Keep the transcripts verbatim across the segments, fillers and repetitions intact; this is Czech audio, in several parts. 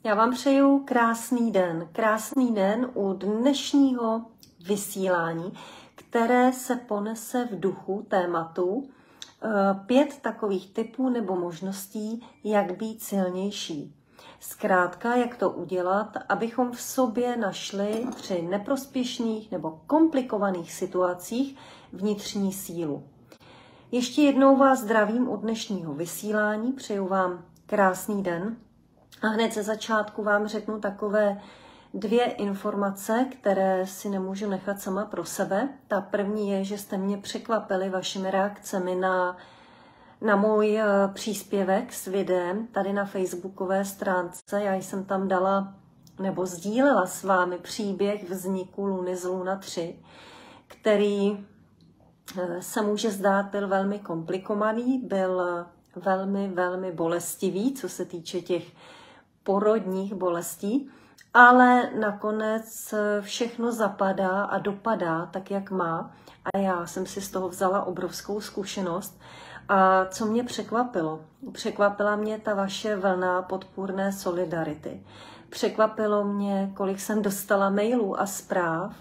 Já vám přeju krásný den, krásný den u dnešního vysílání, které se ponese v duchu tématu pět takových typů nebo možností, jak být silnější. Zkrátka, jak to udělat, abychom v sobě našli při neprospěšných nebo komplikovaných situacích vnitřní sílu. Ještě jednou vás zdravím u dnešního vysílání, přeju vám krásný den a hned ze začátku vám řeknu takové dvě informace, které si nemůžu nechat sama pro sebe. Ta první je, že jste mě překvapili vašimi reakcemi na, na můj příspěvek s videem tady na facebookové stránce. Já jsem tam dala nebo sdílela s vámi příběh vzniku Luny z Luna tři, který se může zdát byl velmi komplikovaný, byl velmi, velmi bolestivý, co se týče těch porodních bolestí, ale nakonec všechno zapadá a dopadá tak, jak má. A já jsem si z toho vzala obrovskou zkušenost. A co mě překvapilo? Překvapila mě ta vaše vlna podpůrné solidarity. Překvapilo mě, kolik jsem dostala mailů a zpráv,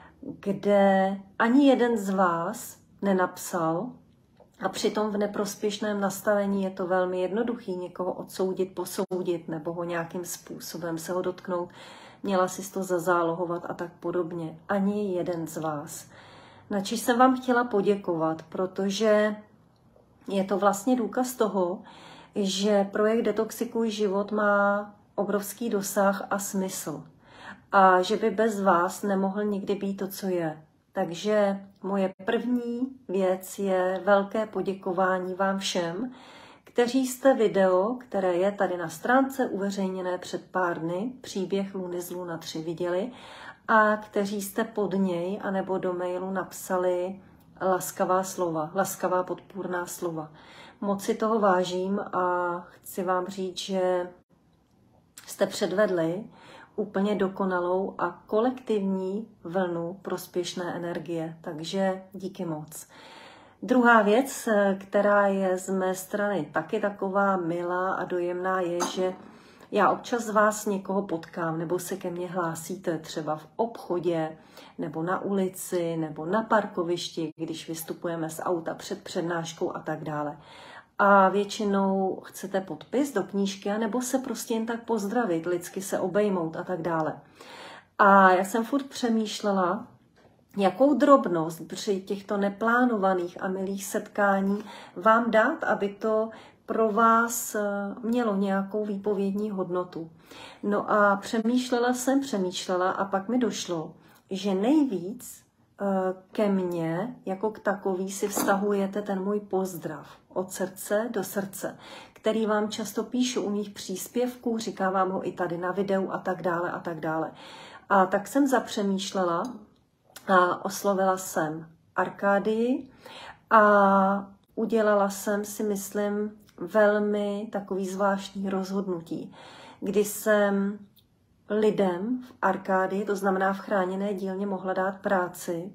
kde ani jeden z vás nenapsal, a přitom v neprospěšném nastavení je to velmi jednoduchý někoho odsoudit, posoudit nebo ho nějakým způsobem se ho dotknout. Měla si to zazálohovat a tak podobně. Ani jeden z vás. Načež jsem vám chtěla poděkovat, protože je to vlastně důkaz toho, že projekt Detoxikuj život má obrovský dosah a smysl. A že by bez vás nemohl nikdy být to, co je. Takže moje první věc je velké poděkování vám všem, kteří jste video, které je tady na stránce uveřejněné před pár dny, příběh Luny z Luna tři viděli, a kteří jste pod něj anebo do mailu napsali laskavá slova, laskavá podpůrná slova. Moc si toho vážím a chci vám říct, že jste předvedli úplně dokonalou a kolektivní vlnu prospěšné energie. Takže díky moc. Druhá věc, která je z mé strany taky taková milá a dojemná, je, že já občas z vás někoho potkám, nebo se ke mně hlásíte třeba v obchodě, nebo na ulici, nebo na parkovišti, když vystupujeme z auta před přednáškou a tak dále. A většinou chcete podpis do knížky, nebo se prostě jen tak pozdravit, lidsky se obejmout a tak dále. A já jsem furt přemýšlela, jakou drobnost při těchto neplánovaných a milých setkání vám dát, aby to pro vás mělo nějakou výpovědní hodnotu. No a přemýšlela jsem, přemýšlela a pak mi došlo, že nejvíc ke mně, jako k takový, si vztahujete ten můj pozdrav od srdce do srdce, který vám často píšu u mých příspěvků, říkám ho i tady na videu a tak dále a tak dále. A tak jsem zapřemýšlela a oslovila jsem Arkádii a udělala jsem si, myslím, velmi takový zvláštní rozhodnutí, kdy jsem lidem v Arkádii, to znamená v chráněné dílně, mohla dát práci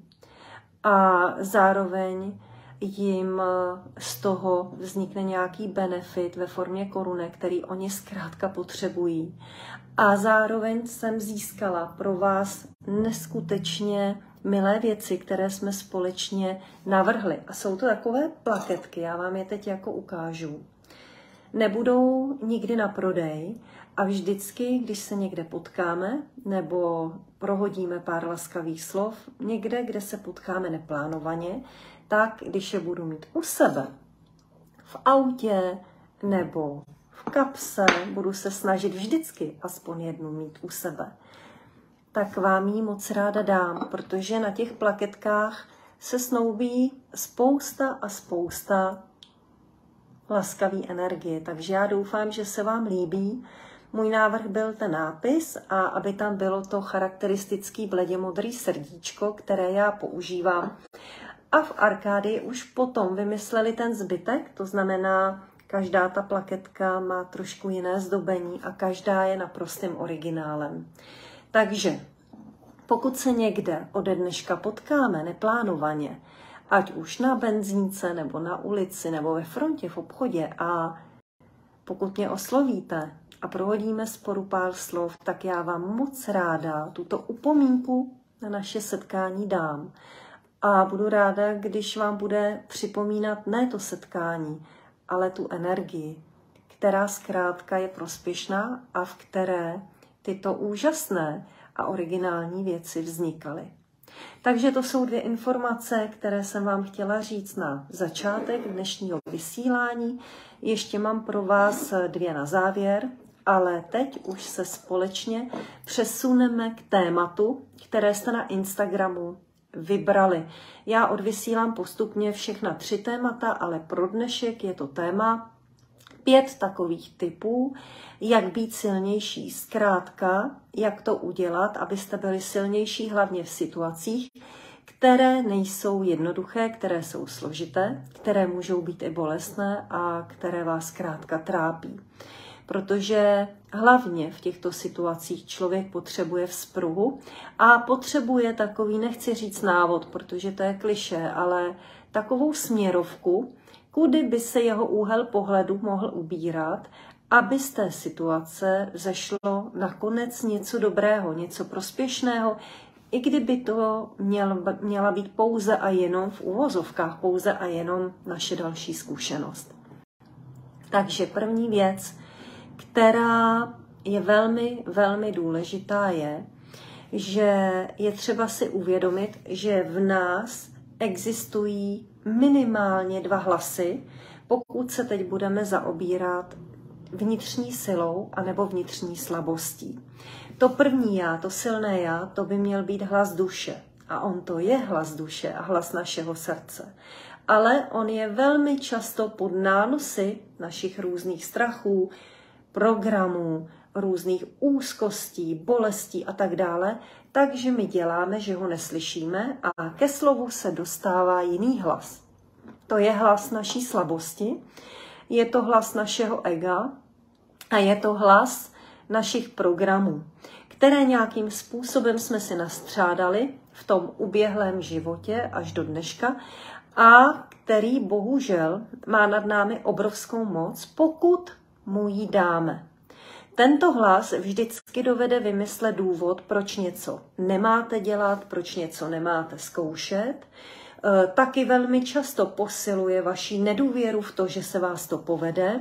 a zároveň jim z toho vznikne nějaký benefit ve formě korunek, který oni zkrátka potřebují. A zároveň jsem získala pro vás neskutečně milé věci, které jsme společně navrhli. A jsou to takové plaketky, já vám je teď jako ukážu. Nebudou nikdy na prodej a vždycky, když se někde potkáme nebo prohodíme pár laskavých slov, někde, kde se potkáme neplánovaně, tak když je budu mít u sebe, v autě nebo v kapse, budu se snažit vždycky aspoň jednu mít u sebe, tak vám ji moc ráda dám, protože na těch plaketkách se snoubí spousta a spousta laskavý energie. Takže já doufám, že se vám líbí. Můj návrh byl ten nápis a aby tam bylo to charakteristický bledě modrý srdíčko, které já používám. A v Arkádii už potom vymysleli ten zbytek, to znamená, každá ta plaketka má trošku jiné zdobení a každá je naprostým originálem. Takže pokud se někde ode dneška potkáme neplánovaně, ať už na benzínce, nebo na ulici, nebo ve frontě, v obchodě, a pokud mě oslovíte a prohodíme sporu pár slov, tak já vám moc ráda tuto upomínku na naše setkání dám. A budu ráda, když vám bude připomínat ne to setkání, ale tu energii, která zkrátka je prospěšná a v které tyto úžasné a originální věci vznikaly. Takže to jsou dvě informace, které jsem vám chtěla říct na začátek dnešního vysílání. Ještě mám pro vás dvě na závěr, ale teď už se společně přesuneme k tématu, které jste na Instagramu vybrali. Já odvysílám postupně všechna tři témata, ale pro dnešek je to téma pět takových typů, jak být silnější. Zkrátka, jak to udělat, abyste byli silnější hlavně v situacích, které nejsou jednoduché, které jsou složité, které můžou být i bolestné a které vás zkrátka trápí. Protože hlavně v těchto situacích člověk potřebuje vzpruhu a potřebuje takový, nechci říct návod, protože to je klišé, ale takovou směrovku, kudy by se jeho úhel pohledu mohl ubírat, aby z té situace vzešlo nakonec něco dobrého, něco prospěšného, i kdyby to měl, měla být pouze a jenom v uvozovkách, pouze a jenom naše další zkušenost. Takže první věc, která je velmi, velmi důležitá, je, že je třeba si uvědomit, že v nás existují minimálně dva hlasy, pokud se teď budeme zaobírat vnitřní silou anebo vnitřní slabostí. To první já, to silné já, to by měl být hlas duše. A on to je hlas duše a hlas našeho srdce. Ale on je velmi často pod nánosy našich různých strachů, programů, různých úzkostí, bolestí a tak dále, takže my děláme, že ho neslyšíme a ke slovu se dostává jiný hlas. To je hlas naší slabosti, je to hlas našeho ega a je to hlas našich programů, které nějakým způsobem jsme si nastřádali v tom uběhlém životě až do dneška a který bohužel má nad námi obrovskou moc, pokud mu ji dáme. Tento hlas vždycky dovede vymyslet důvod, proč něco nemáte dělat, proč něco nemáte zkoušet. Taky velmi často posiluje vaši nedůvěru v to, že se vás to povede.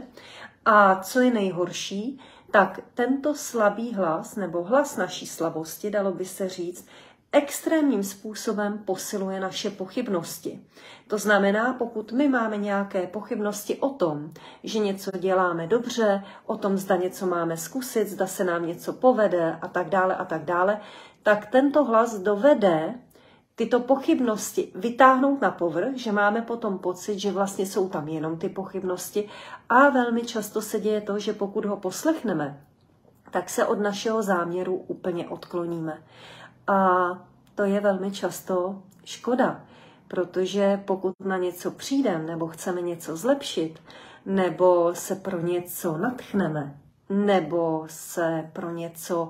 A co je nejhorší, tak tento slabý hlas, nebo hlas naší slabosti, dalo by se říct, extrémním způsobem posiluje naše pochybnosti. To znamená, pokud my máme nějaké pochybnosti o tom, že něco děláme dobře, o tom, zda něco máme zkusit, zda se nám něco povede a tak dále a tak dále, tak tento hlas dovede tyto pochybnosti vytáhnout na povrch, že máme potom pocit, že vlastně jsou tam jenom ty pochybnosti a velmi často se děje to, že pokud ho poslechneme, tak se od našeho záměru úplně odkloníme. A to je velmi často škoda, protože pokud na něco přijdeme, nebo chceme něco zlepšit, nebo se pro něco nadchneme, nebo se pro něco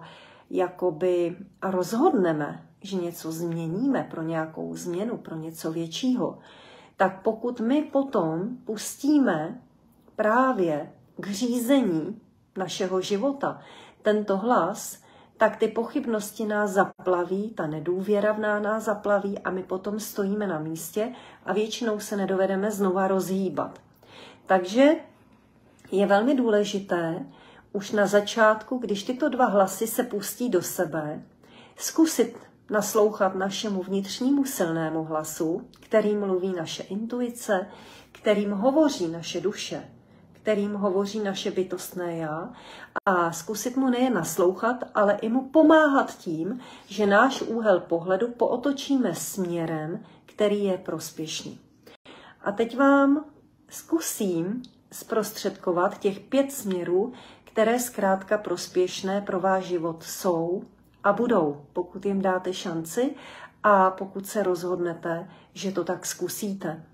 jakoby rozhodneme, že něco změníme pro nějakou změnu, pro něco většího, tak pokud my potom pustíme právě k řízení našeho života tento hlas, tak ty pochybnosti nás zaplaví, ta nedůvěra v nás zaplaví a my potom stojíme na místě a většinou se nedovedeme znova rozhýbat. Takže je velmi důležité už na začátku, když tyto dva hlasy se pustí do sebe, zkusit naslouchat našemu vnitřnímu silnému hlasu, kterým mluví naše intuice, kterým hovoří naše duše, kterým hovoří naše bytostné já a zkusit mu nejen naslouchat, ale i mu pomáhat tím, že náš úhel pohledu pootočíme směrem, který je prospěšný. A teď vám zkusím zprostředkovat těch pět směrů, které zkrátka prospěšné pro váš život jsou a budou, pokud jim dáte šanci a pokud se rozhodnete, že to tak zkusíte.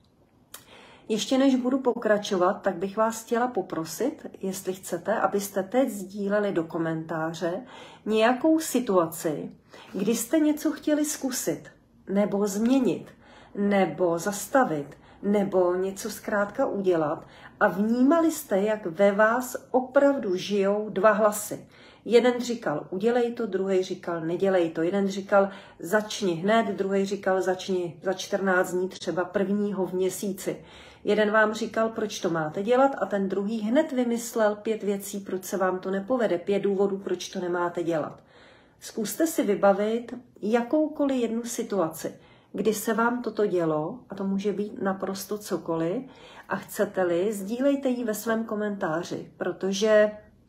Ještě než budu pokračovat, tak bych vás chtěla poprosit, jestli chcete, abyste teď sdíleli do komentáře nějakou situaci, kdy jste něco chtěli zkusit, nebo změnit, nebo zastavit, nebo něco zkrátka udělat a vnímali jste, jak ve vás opravdu žijou dva hlasy. Jeden říkal, udělej to, druhý říkal, nedělej to. Jeden říkal, začni hned, druhý říkal, začni za čtrnáct dní, třeba prvního v měsíci. Jeden vám říkal, proč to máte dělat, a ten druhý hned vymyslel pět věcí, proč se vám to nepovede, pět důvodů, proč to nemáte dělat. Zkuste si vybavit jakoukoliv jednu situaci, kdy se vám toto dělo, a to může být naprosto cokoliv, a chcete-li, sdílejte ji ve svém komentáři, protože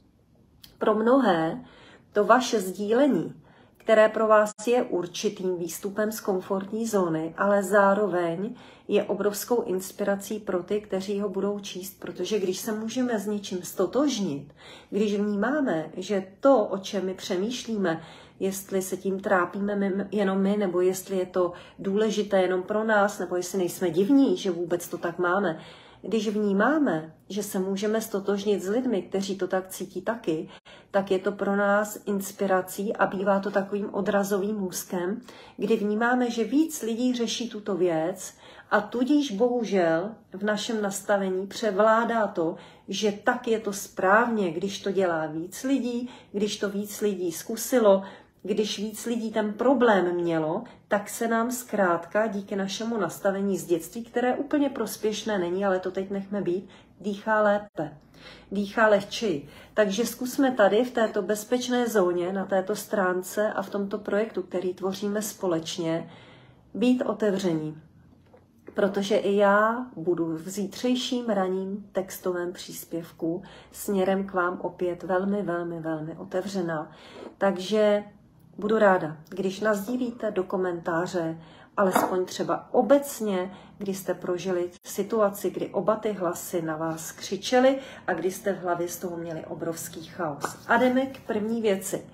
pro mnohé to vaše sdílení, které pro vás je určitým výstupem z komfortní zóny, ale zároveň je obrovskou inspirací pro ty, kteří ho budou číst, protože když se můžeme s něčím stotožnit, když vnímáme, že to, o čem my přemýšlíme, jestli se tím trápíme my, jenom my, nebo jestli je to důležité jenom pro nás, nebo jestli nejsme divní, že vůbec to tak máme. Když vnímáme, že se můžeme stotožnit s lidmi, kteří to tak cítí taky, tak je to pro nás inspirací a bývá to takovým odrazovým můstkem, kdy vnímáme, že víc lidí řeší tuto věc a tudíž bohužel v našem nastavení převládá to, že tak je to správně, když to dělá víc lidí, když to víc lidí zkusilo, když víc lidí ten problém mělo, tak se nám zkrátka díky našemu nastavení z dětství, které úplně prospěšné není, ale to teď nechme být, dýchá lépe, dýchá lehčeji. Takže zkusme tady v této bezpečné zóně, na této stránce a v tomto projektu, který tvoříme společně, být otevření. Protože i já budu v zítřejším ranním textovém příspěvku směrem k vám opět velmi, velmi, velmi otevřená. Takže budu ráda, když nasdílíte do komentáře, alespoň třeba obecně, kdy jste prožili situaci, kdy oba ty hlasy na vás křičely a kdy jste v hlavě z toho měli obrovský chaos. A jdeme k první věci.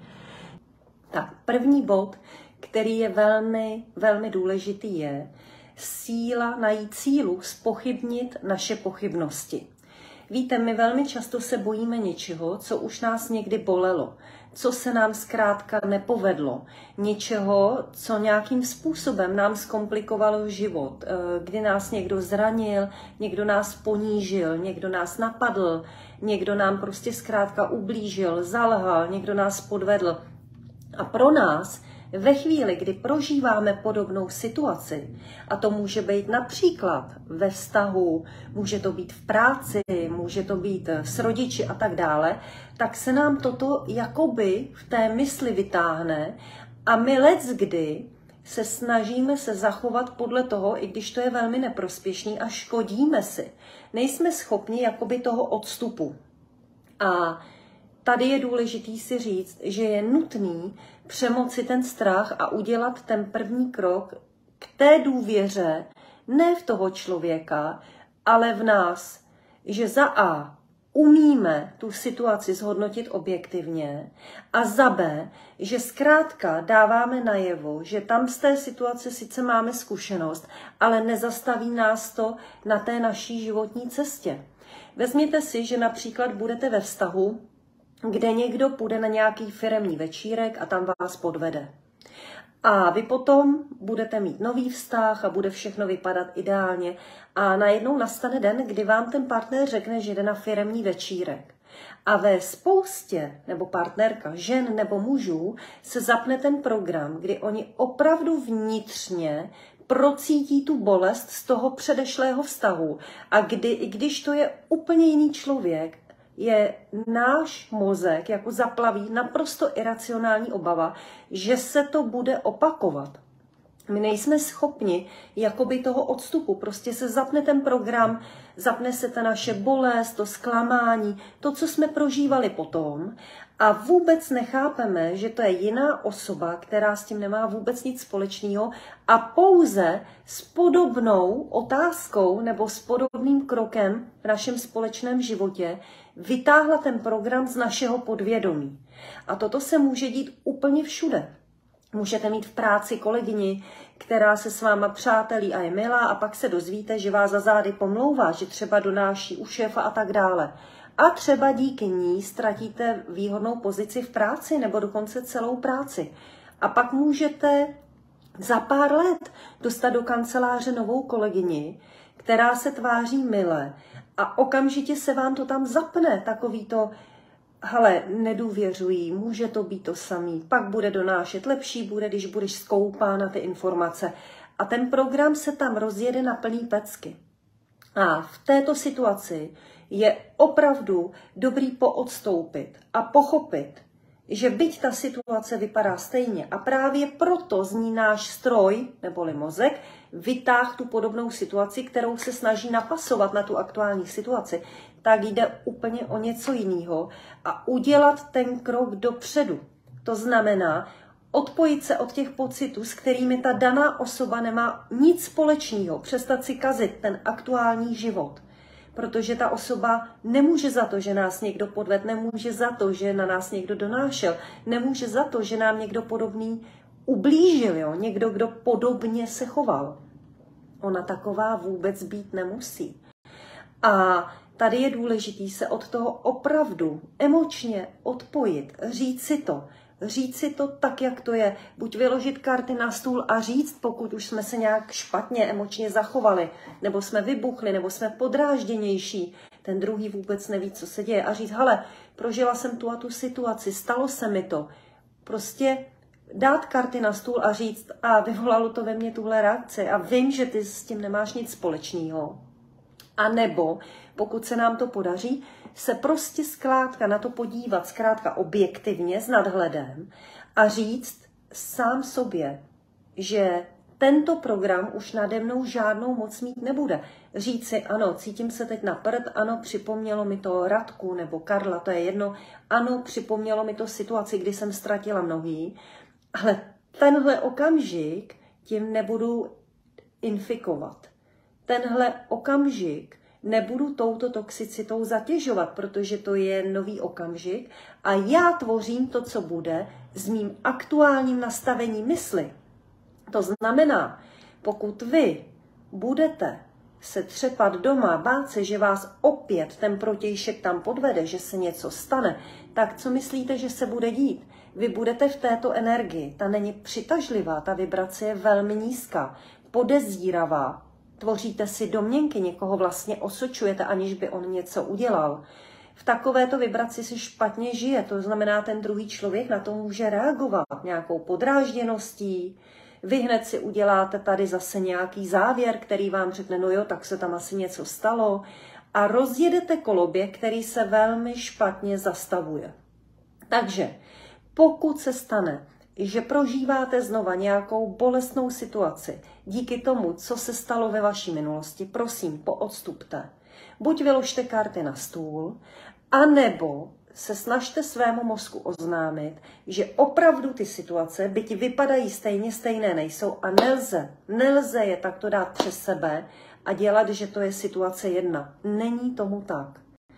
Tak, první bod, který je velmi, velmi důležitý, je síla najít sílu zpochybnit naše pochybnosti. Víte, my velmi často se bojíme něčeho, co už nás někdy bolelo, co se nám zkrátka nepovedlo, něčeho, co nějakým způsobem nám zkomplikovalo život, kdy nás někdo zranil, někdo nás ponížil, někdo nás napadl, někdo nám prostě zkrátka ublížil, zalhal, někdo nás podvedl. A pro nás ve chvíli, kdy prožíváme podobnou situaci, a to může být například ve vztahu, může to být v práci, může to být s rodiči a tak dále, tak se nám toto jakoby v té mysli vytáhne a my leckdy se snažíme se zachovat podle toho, i když to je velmi neprospěšný a škodíme si. Nejsme schopni jakoby toho odstupu. A tady je důležitý si říct, že je nutný přemoci ten strach a udělat ten první krok k té důvěře, ne v toho člověka, ale v nás, že za A umíme tu situaci zhodnotit objektivně a za B, že zkrátka dáváme najevo, že tam z té situace sice máme zkušenost, ale nezastaví nás to na té naší životní cestě. Vezměte si, že například budete ve vztahu, kde někdo půjde na nějaký firemní večírek a tam vás podvede. A vy potom budete mít nový vztah a bude všechno vypadat ideálně a najednou nastane den, kdy vám ten partner řekne, že jde na firemní večírek. A ve spoustě, nebo partnerka, žen nebo mužů, se zapne ten program, kdy oni opravdu vnitřně procítí tu bolest z toho předešlého vztahu. A kdy, i když to je úplně jiný člověk, je náš mozek jako zaplaví naprosto iracionální obava, že se to bude opakovat. My nejsme schopni jakoby toho odstupu, prostě se zapne ten program, zapne se ta naše bolest, to zklamání, to, co jsme prožívali potom a vůbec nechápeme, že to je jiná osoba, která s tím nemá vůbec nic společného a pouze s podobnou otázkou nebo s podobným krokem v našem společném životě vytáhla ten program z našeho podvědomí. A toto se může dít úplně všude. Můžete mít v práci kolegyni, která se s váma přátelí a je milá a pak se dozvíte, že vás za zády pomlouvá, že třeba donáší u šéfa a tak dále. A třeba díky ní ztratíte výhodnou pozici v práci nebo dokonce celou práci. A pak můžete za pár let dostat do kanceláře novou kolegyni, která se tváří mile a okamžitě se vám to tam zapne, takový to, hele, nedůvěřují, může to být to samý, pak bude donášet, lepší bude, když budeš skoupá na ty informace. A ten program se tam rozjede na plný pecky. A v této situaci je opravdu dobrý poodstoupit a pochopit, že byť ta situace vypadá stejně a právě proto z ní náš stroj, neboli mozek, vytáhl tu podobnou situaci, kterou se snaží napasovat na tu aktuální situaci, tak jde úplně o něco jiného a udělat ten krok dopředu. To znamená odpojit se od těch pocitů, s kterými ta daná osoba nemá nic společného, přestat si kazit ten aktuální život. Protože ta osoba nemůže za to, že nás někdo podvedl, nemůže za to, že na nás někdo donášel, nemůže za to, že nám někdo podobný ublížil, jo? Někdo, kdo podobně se choval. Ona taková vůbec být nemusí. A tady je důležité se od toho opravdu emočně odpojit, říct si to, říct si to tak, jak to je. Buď vyložit karty na stůl a říct, pokud už jsme se nějak špatně emočně zachovali, nebo jsme vybuchli, nebo jsme podrážděnější, ten druhý vůbec neví, co se děje. A říct, hele, prožila jsem tu a tu situaci, stalo se mi to. Prostě dát karty na stůl a říct, a vyvolalo to ve mně tuhle reakci a vím, že ty s tím nemáš nic společného. A nebo, pokud se nám to podaří, se prostě zkrátka na to podívat, zkrátka objektivně, s nadhledem a říct sám sobě, že tento program už nade mnou žádnou moc mít nebude. Říct si, ano, cítím se teď na prd, ano, připomnělo mi to Radku nebo Karla, to je jedno, ano, připomnělo mi to situaci, kdy jsem ztratila nohy, ale tenhle okamžik tím nebudu infikovat. Tenhle okamžik nebudu touto toxicitou zatěžovat, protože to je nový okamžik a já tvořím to, co bude s mým aktuálním nastavením mysli. To znamená, pokud vy budete se třepat doma, bát se, že vás opět ten protějšek tam podvede, že se něco stane, tak co myslíte, že se bude dít? Vy budete v této energii, ta není přitažlivá, ta vibrace je velmi nízká, podezíravá. Tvoříte si domněnky, někoho vlastně osočujete, aniž by on něco udělal. V takovéto vibraci si špatně žije, to znamená, ten druhý člověk na to může reagovat nějakou podrážděností. Vy hned si uděláte tady zase nějaký závěr, který vám řekne, no jo, tak se tam asi něco stalo. A rozjedete koloběh, který se velmi špatně zastavuje. Takže pokud se stane, že prožíváte znova nějakou bolestnou situaci díky tomu, co se stalo ve vaší minulosti, prosím, poodstupte. Buď vyložte karty na stůl, anebo se snažte svému mozku oznámit, že opravdu ty situace, byť vypadají stejně, stejné nejsou a nelze, nelze je takto dát přes sebe a dělat, že to je situace jedna. Není tomu tak.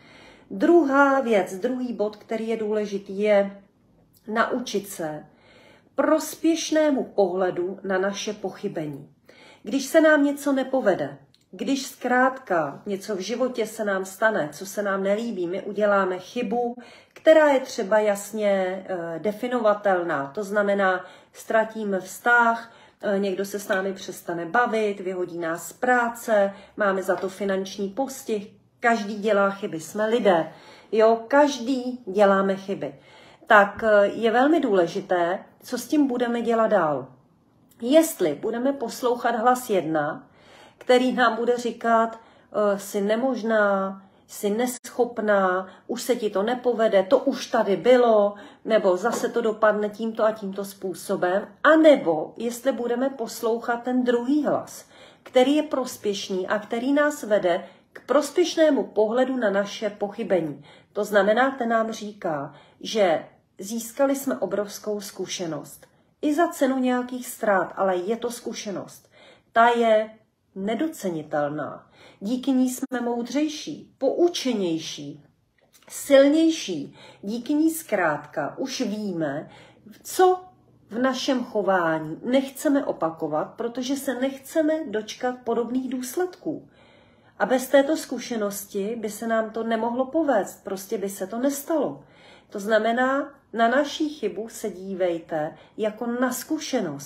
Druhá věc, druhý bod, který je důležitý, je naučit se prospěšnému pohledu na naše pochybení. Když se nám něco nepovede, když zkrátka něco v životě se nám stane, co se nám nelíbí, my uděláme chybu, která je třeba jasně e, definovatelná. To znamená, ztratíme vztah, e, někdo se s námi přestane bavit, vyhodí nás z práce, máme za to finanční postih. Každý dělá chyby, jsme lidé. Jo, každý děláme chyby. Tak je velmi důležité, co s tím budeme dělat dál. Jestli budeme poslouchat hlas jedna, který nám bude říkat, jsi nemožná, jsi neschopná, už se ti to nepovede, to už tady bylo, nebo zase to dopadne tímto a tímto způsobem, anebo jestli budeme poslouchat ten druhý hlas, který je prospěšný a který nás vede k prospěšnému pohledu na naše pochybení. To znamená, ten nám říká, že získali jsme obrovskou zkušenost. I za cenu nějakých ztrát, ale je to zkušenost. Ta je nedocenitelná. Díky ní jsme moudřejší, poučenější, silnější. Díky ní zkrátka už víme, co v našem chování nechceme opakovat, protože se nechceme dočkat podobných důsledků. A bez této zkušenosti by se nám to nemohlo povést, prostě by se to nestalo. To znamená, na naší chybu se dívejte jako na zkušenost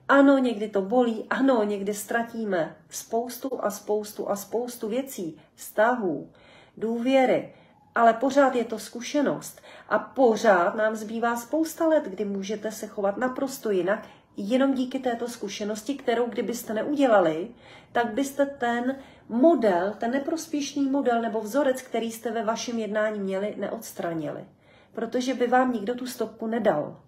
Ano, někdy to bolí, ano, někdy ztratíme spoustu a spoustu a spoustu věcí, vztahů, důvěry, ale pořád je to zkušenost a pořád nám zbývá spousta let, kdy můžete se chovat naprosto jinak, jenom díky této zkušenosti, kterou kdybyste neudělali, tak byste ten model, ten neprospěšný model nebo vzorec, který jste ve vašem jednání měli, neodstranili. Protože by vám nikdo tu stopku nedal.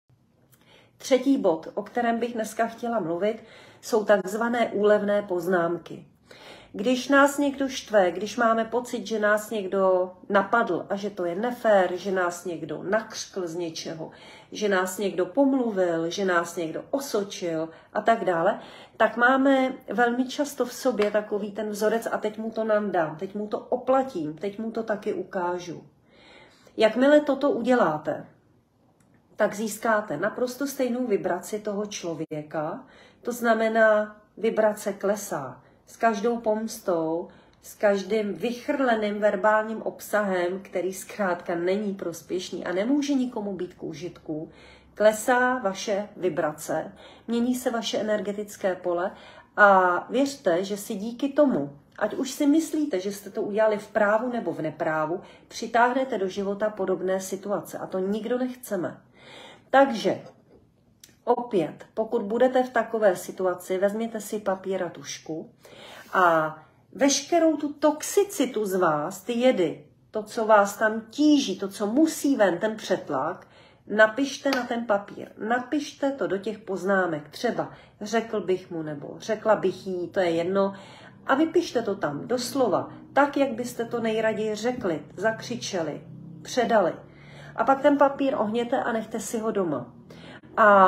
Třetí bod, o kterém bych dneska chtěla mluvit, jsou takzvané úlevné poznámky. Když nás někdo štve, když máme pocit, že nás někdo napadl a že to je nefér, že nás někdo nakřkl z něčeho, že nás někdo pomluvil, že nás někdo osočil a tak dále, tak máme velmi často v sobě takový ten vzorec a teď mu to nandám, teď mu to oplatím, teď mu to taky ukážu. Jakmile toto uděláte, tak získáte naprosto stejnou vibraci toho člověka, to znamená, vibrace klesá. S každou pomstou, s každým vychrleným verbálním obsahem, který zkrátka není prospěšný a nemůže nikomu být k užitku, klesá vaše vibrace, mění se vaše energetické pole a věřte, že si díky tomu, ať už si myslíte, že jste to udělali v právu nebo v neprávu, přitáhnete do života podobné situace a to nikdo nechceme. Takže opět, pokud budete v takové situaci, vezměte si papír a tužku a veškerou tu toxicitu z vás, ty jedy, to, co vás tam tíží, to, co musí ven, ten přetlak, napište na ten papír. Napište to do těch poznámek. Třeba řekl bych mu nebo řekla bych jí, to je jedno. A vypište to tam doslova, tak, jak byste to nejraději řekli, zakřičeli, předali. A pak ten papír ohněte a nechte si ho doma. A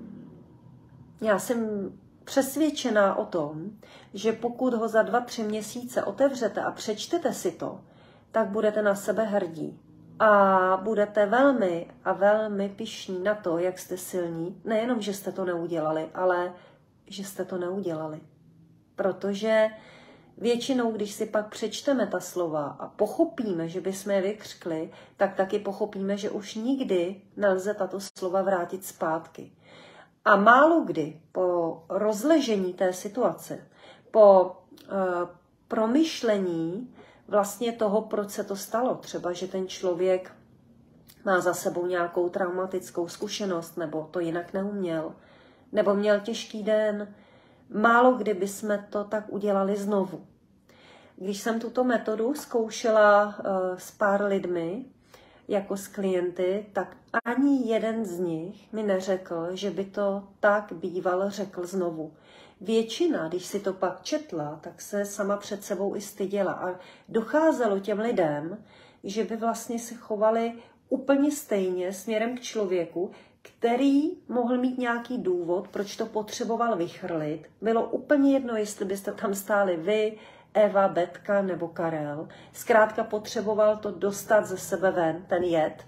já jsem přesvědčená o tom, že pokud ho za dva, tři měsíce otevřete a přečtete si to, tak budete na sebe hrdí. A budete velmi a velmi pyšní na to, jak jste silní. Nejenom, že jste to neudělali, ale že jste to neudělali. Protože většinou, když si pak přečteme ta slova a pochopíme, že bychom je vykřkli, tak taky pochopíme, že už nikdy nelze tato slova vrátit zpátky. A málo kdy po rozležení té situace, po uh, promyšlení vlastně toho, proč se to stalo, třeba, že ten člověk má za sebou nějakou traumatickou zkušenost, nebo to jinak neuměl, nebo měl těžký den, málo kdy bychom to tak udělali znovu. Když jsem tuto metodu zkoušela uh, s pár lidmi, jako s klienty, tak ani jeden z nich mi neřekl, že by to tak býval řekl znovu. Většina, když si to pak četla, tak se sama před sebou i styděla a docházelo těm lidem, že by vlastně se chovali úplně stejně směrem k člověku, který mohl mít nějaký důvod, proč to potřeboval vychrlit. Bylo úplně jedno, jestli byste tam stáli vy, Eva, Betka nebo Karel. Zkrátka potřeboval to dostat ze sebe ven, ten jed.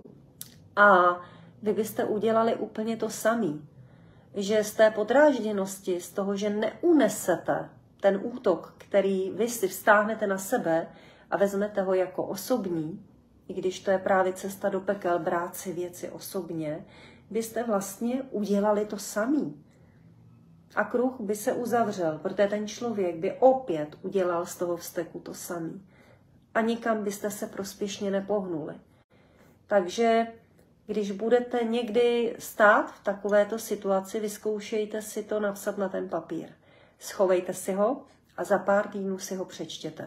A vy byste udělali úplně to samý. Že z té podrážděnosti, z toho, že neunesete ten útok, který vy si vztáhnete na sebe a vezmete ho jako osobní, i když to je právě cesta do pekel, brát si věci osobně, byste vlastně udělali to samý. A kruh by se uzavřel, protože ten člověk by opět udělal z toho vzteku to samý. A nikam byste se prospěšně nepohnuli. Takže když budete někdy stát v takovéto situaci, vyzkoušejte si to napsat na ten papír. Schovejte si ho a za pár týdnů si ho přečtěte.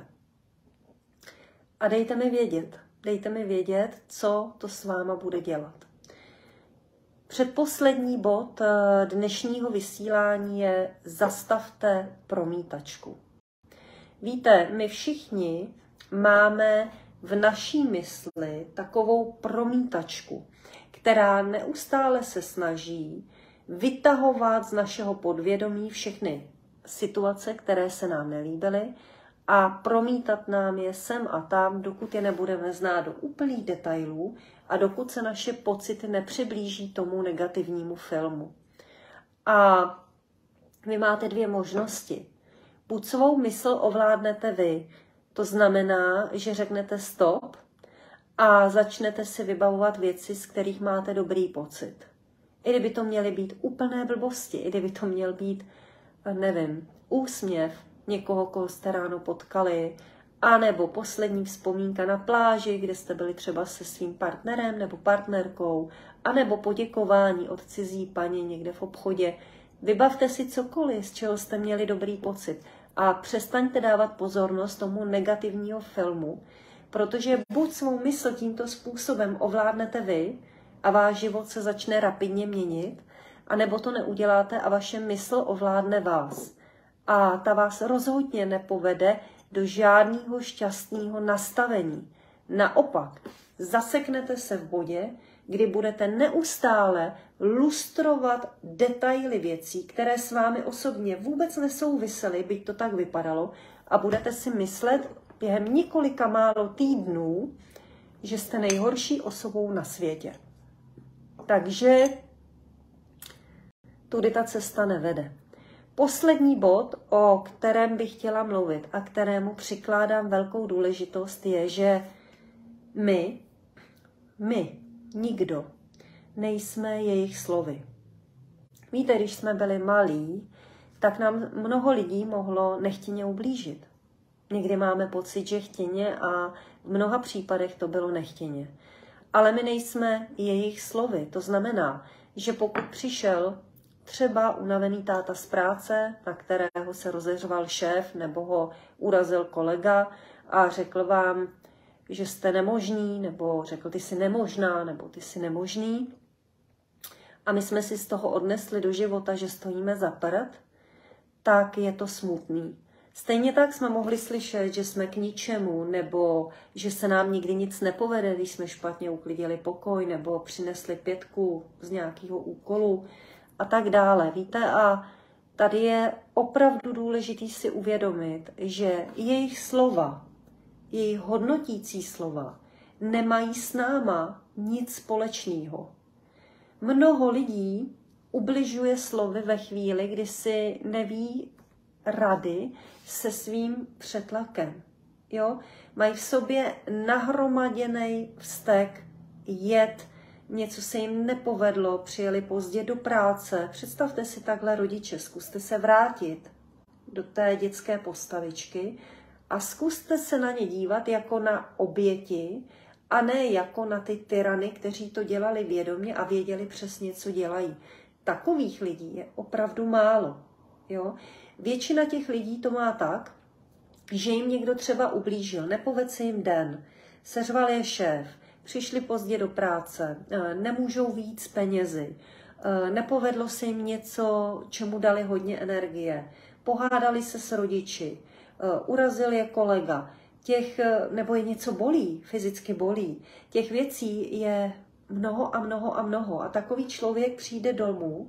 A dejte mi vědět, dejte mi vědět, co to s váma bude dělat. Předposlední bod dnešního vysílání je zastavte promítačku. Víte, my všichni máme v naší mysli takovou promítačku, která neustále se snaží vytahovat z našeho podvědomí všechny situace, které se nám nelíbily a promítat nám je sem a tam, dokud je nebudeme znát do úplných detailů a dokud se naše pocity nepřiblíží tomu negativnímu filmu. A vy máte dvě možnosti. Buď svou mysl ovládnete vy, to znamená, že řeknete stop a začnete si vybavovat věci, z kterých máte dobrý pocit. I kdyby to měly být úplné blbosti, i kdyby to měl být, nevím, úsměv někoho, koho jste ráno potkali, anebo poslední vzpomínka na pláži, kde jste byli třeba se svým partnerem nebo partnerkou, anebo poděkování od cizí paní někde v obchodě. Vybavte si cokoliv, z čeho jste měli dobrý pocit a přestaňte dávat pozornost tomu negativního filmu, protože buď svou mysl tímto způsobem ovládnete vy a váš život se začne rapidně měnit, anebo to neuděláte a vaše mysl ovládne vás. A ta vás rozhodně nepovede do žádného šťastného nastavení. Naopak, zaseknete se v bodě, kdy budete neustále lustrovat detaily věcí, které s vámi osobně vůbec nesouvisely, byť to tak vypadalo, a budete si myslet během několika málo týdnů, že jste nejhorší osobou na světě. Takže tudy ta cesta nevede. Poslední bod, o kterém bych chtěla mluvit a kterému přikládám velkou důležitost, je, že my, my, nikdo, nejsme jejich slovy. Víte, když jsme byli malí, tak nám mnoho lidí mohlo nechtěně ublížit. Někdy máme pocit, že chtěně a v mnoha případech to bylo nechtěně. Ale my nejsme jejich slovy. To znamená, že pokud přišel třeba unavený táta z práce, na kterého se rozeřval šéf nebo ho urazil kolega a řekl vám, že jste nemožný, nebo řekl, ty jsi nemožná, nebo ty jsi nemožný. A my jsme si z toho odnesli do života, že stojíme za prd, tak je to smutný. Stejně tak jsme mohli slyšet, že jsme k ničemu, nebo že se nám nikdy nic nepovede, když jsme špatně uklidili pokoj, nebo přinesli pětku z nějakého úkolu a tak dále. Víte, a tady je opravdu důležitý si uvědomit, že jejich slova, jejich hodnotící slova nemají s náma nic společného. Mnoho lidí ubližuje slovy ve chvíli, kdy si neví rady se svým přetlakem. Jo? Mají v sobě nahromaděný vztek, jed, něco se jim nepovedlo, přijeli pozdě do práce. Představte si takhle rodiče, zkuste se vrátit do té dětské postavičky a zkuste se na ně dívat jako na oběti a ne jako na ty tyrany, kteří to dělali vědomě a věděli přesně, co dělají. Takových lidí je opravdu málo. Jo? Většina těch lidí to má tak, že jim někdo třeba ublížil, nepovedl se jim den, seřval je šéf, přišli pozdě do práce, nemůžou víc penězi, nepovedlo se jim něco, čemu dali hodně energie, pohádali se s rodiči, urazil je kolega, těch, nebo je něco bolí, fyzicky bolí. Těch věcí je mnoho a mnoho a mnoho. A takový člověk přijde domů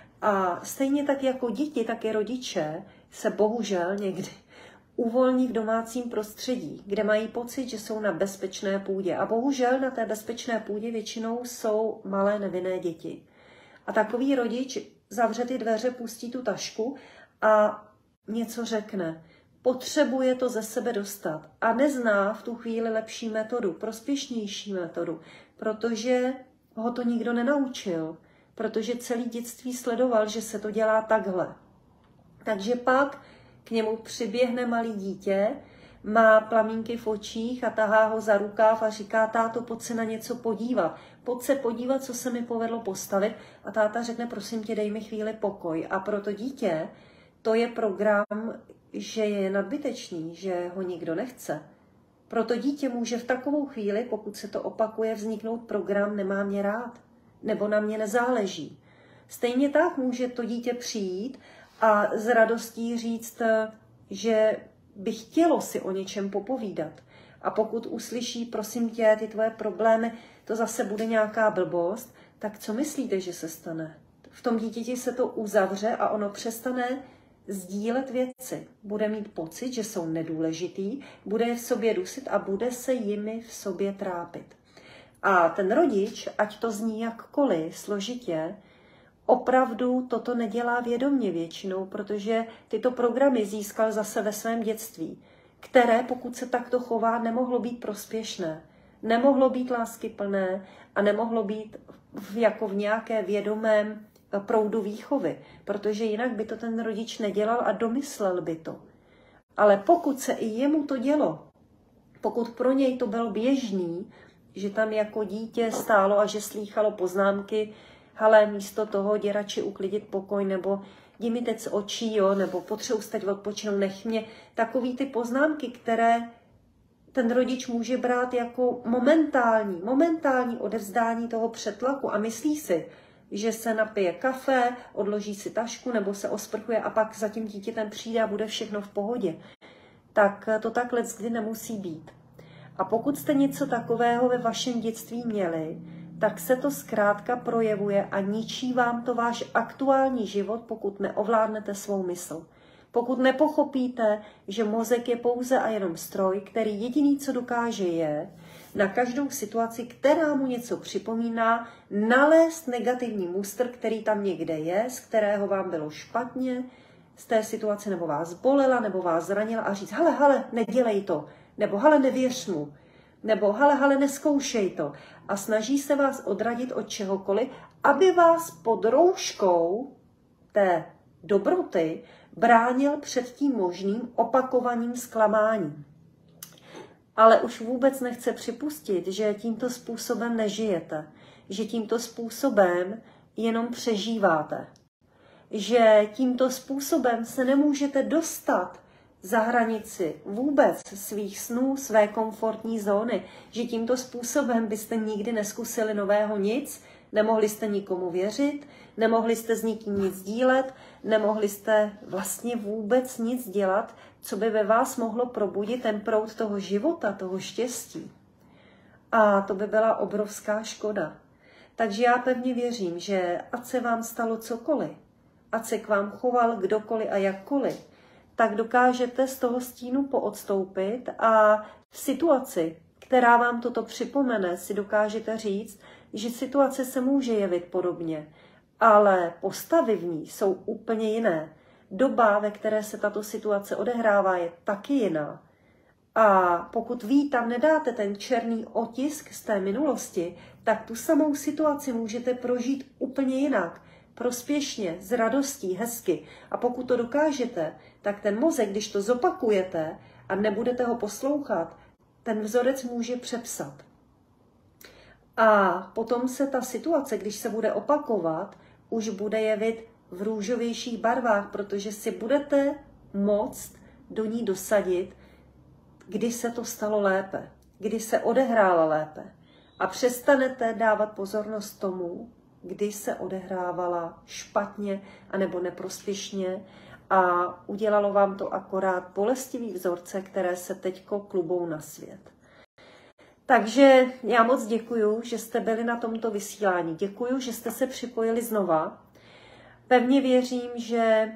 a stejně tak jako děti, tak i rodiče se bohužel někdy uvolní v domácím prostředí, kde mají pocit, že jsou na bezpečné půdě. A bohužel na té bezpečné půdě většinou jsou malé nevinné děti. A takový rodič zavře ty dveře, pustí tu tašku a něco řekne. Potřebuje to ze sebe dostat a nezná v tu chvíli lepší metodu, prospěšnější metodu, protože ho to nikdo nenaučil, protože celý dětství sledoval, že se to dělá takhle. Takže pak k němu přiběhne malý dítě, má plamínky v očích a tahá ho za rukáv a říká, táto, pojď se na něco podívat. Pojď se podívat, co se mi povedlo postavit. A táta řekne, prosím tě, dej mi chvíli pokoj. A pro to dítě to je program, že je nadbytečný, že ho nikdo nechce. Proto dítě může v takovou chvíli, pokud se to opakuje, vzniknout program nemá mě rád, nebo na mě nezáleží. Stejně tak může to dítě přijít a s radostí říct, že by chtělo si o něčem popovídat. A pokud uslyší, prosím tě, ty tvoje problémy, to zase bude nějaká blbost, tak co myslíte, že se stane? V tom dítěti se to uzavře a ono přestane sdílet věci. Bude mít pocit, že jsou nedůležitý, bude je v sobě dusit a bude se jimi v sobě trápit. A ten rodič, ať to zní jakkoliv složitě, opravdu toto nedělá vědomě většinou, protože tyto programy získal zase ve svém dětství, které, pokud se takto chová, nemohlo být prospěšné. nemohlo být láskyplné a nemohlo být v, jako v nějaké vědomém proudu výchovy, protože jinak by to ten rodič nedělal a domyslel by to. Ale pokud se i jemu to dělo, pokud pro něj to bylo běžný, že tam jako dítě stálo a že slýchalo poznámky, hele, místo toho jdi radši uklidit pokoj, nebo jdi mi teď z očí, jo, nebo potřebuji teď odpočinout, nech mě. Takový ty poznámky, které ten rodič může brát jako momentální, momentální odevzdání toho přetlaku a myslí si, že se napije kafe, odloží si tašku nebo se osprchuje a pak za tím dítětem přijde a bude všechno v pohodě. Tak to takhle kdy nemusí být. A pokud jste něco takového ve vašem dětství měli, tak se to zkrátka projevuje a ničí vám to váš aktuální život, pokud neovládnete svou mysl. Pokud nepochopíte, že mozek je pouze a jenom stroj, který jediný, co dokáže, je na každou situaci, která mu něco připomíná, nalézt negativní mustr, který tam někde je, z kterého vám bylo špatně, z té situace nebo vás bolela, nebo vás zranila a říct, hele, hele, nedělej to, nebo hele, nevěř mu, nebo hele, hele, neskoušej to. A snaží se vás odradit od čehokoliv, aby vás pod rouškou té dobroty bránil před tím možným opakovaným zklamáním. Ale už vůbec nechce připustit, že tímto způsobem nežijete, že tímto způsobem jenom přežíváte, že tímto způsobem se nemůžete dostat za hranici vůbec svých snů, své komfortní zóny, že tímto způsobem byste nikdy neskusili nového nic, nemohli jste nikomu věřit, nemohli jste s nikým nic dílet, nemohli jste vlastně vůbec nic dělat, co by ve vás mohlo probudit ten proud toho života, toho štěstí. A to by byla obrovská škoda. Takže já pevně věřím, že ať se vám stalo cokoliv, ať se k vám choval kdokoliv a jakkoliv, tak dokážete z toho stínu poodstoupit a v situaci, která vám toto připomene, si dokážete říct, že situace se může jevit podobně, ale postavy v ní jsou úplně jiné. Doba, ve které se tato situace odehrává, je taky jiná. A pokud vy tam nedáte ten černý otisk z té minulosti, tak tu samou situaci můžete prožít úplně jinak. Prospěšně, s radostí, hezky. A pokud to dokážete, tak ten mozek, když to zopakujete a nebudete ho poslouchat, ten vzorec může přepsat. A potom se ta situace, když se bude opakovat, už bude jevit v růžovějších barvách, protože si budete moct do ní dosadit, kdy se to stalo lépe, kdy se odehrála lépe. A přestanete dávat pozornost tomu, kdy se odehrávala špatně anebo neprospěšně a udělalo vám to akorát bolestivý vzorce, které se teďko klubou na svět. Takže já moc děkuju, že jste byli na tomto vysílání. Děkuju, že jste se připojili znova. Pevně věřím, že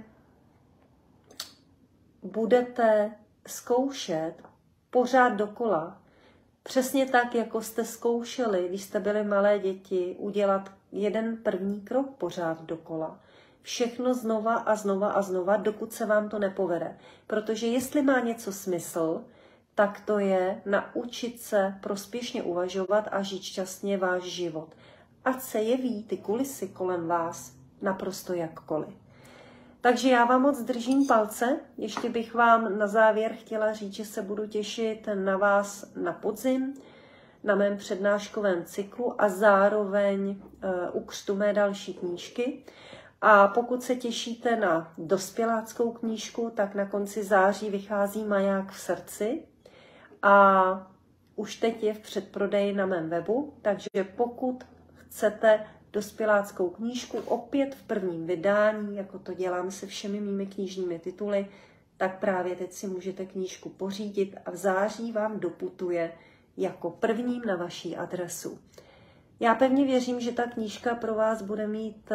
budete zkoušet pořád dokola. Přesně tak, jako jste zkoušeli, když jste byli malé děti, udělat jeden první krok pořád dokola. Všechno znova a znova a znova, dokud se vám to nepovede. Protože jestli má něco smysl, tak to je naučit se prospěšně uvažovat a žít šťastně váš život. Ať se jeví ty kulisy kolem vás naprosto jakkoliv. Takže já vám moc držím palce. Ještě bych vám na závěr chtěla říct, že se budu těšit na vás na podzim, na mém přednáškovém cyklu a zároveň uh, ukřtu mé další knížky. A pokud se těšíte na dospěláckou knížku, tak na konci září vychází Maják v srdci. A už teď je v předprodeji na mém webu, takže pokud chcete dospěláckou knížku opět v prvním vydání, jako to dělám se všemi mými knižními tituly, tak právě teď si můžete knížku pořídit a v září vám doputuje jako prvním na vaší adresu. Já pevně věřím, že ta knížka pro vás bude mít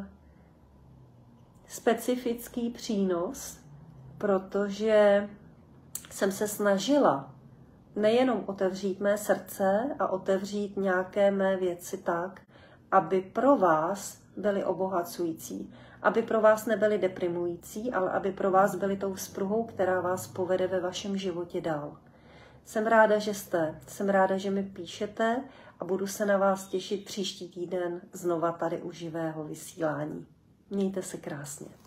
specifický přínos, protože jsem se snažila nejenom otevřít mé srdce a otevřít nějaké mé věci tak, aby pro vás byly obohacující, aby pro vás nebyly deprimující, ale aby pro vás byly tou spruhou, která vás povede ve vašem životě dál. Jsem ráda, že jste, jsem ráda, že mi píšete a budu se na vás těšit příští týden znova tady u živého vysílání. Mějte se krásně.